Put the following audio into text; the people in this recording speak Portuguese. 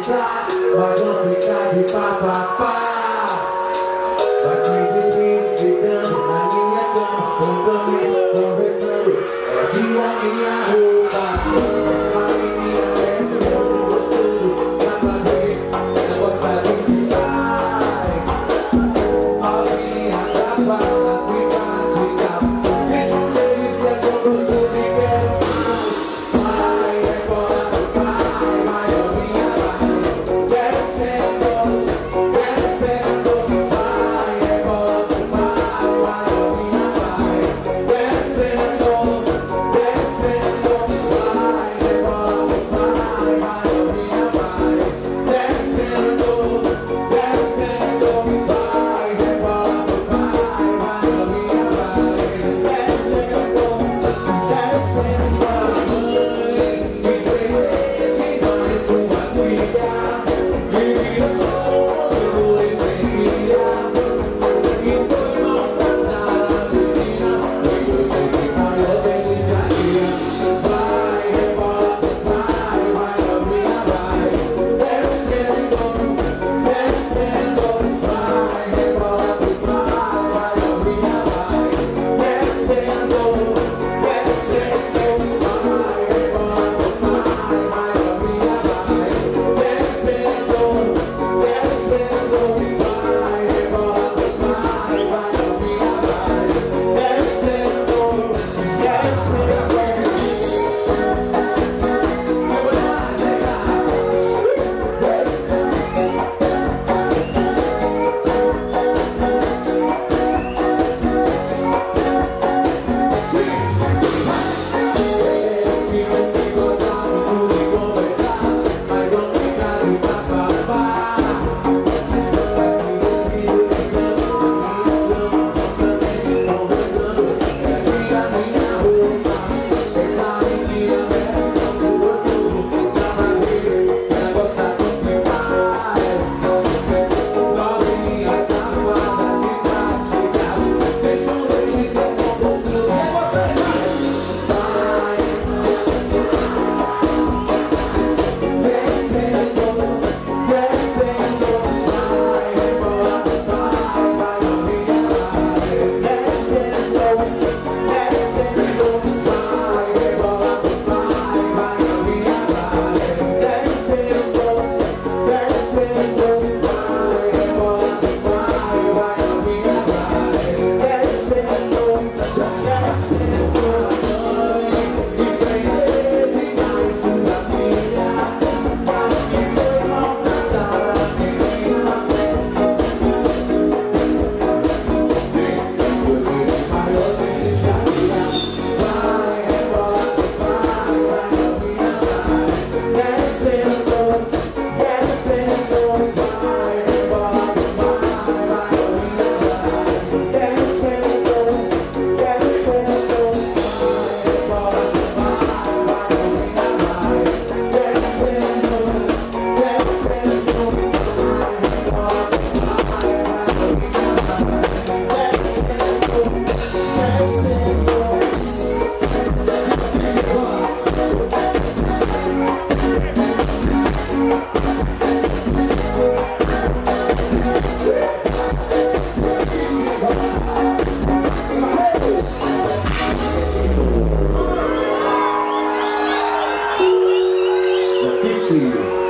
voltar, mas não ficar de papapá. Vai se despindo, gritando na minha cama, totalmente conversando, é dia minha roupa. Essa menina desce muito gostoso, pra fazer, ela gosta de que faz. Novinha safada, simpática, deixa um delícia com gostoso e quero mais. Vai, rebola pro pai, vai, novinha, vai, descendo, descendo. Vai, rebola pro pai, vai, novinha, vai, descendo, descendo. Vai, rebola pro pai, vai, novinha, vai, descendo, descendo. Vai, rebola pro pai, vai, novinha, vai, descendo, descendo. Grafith.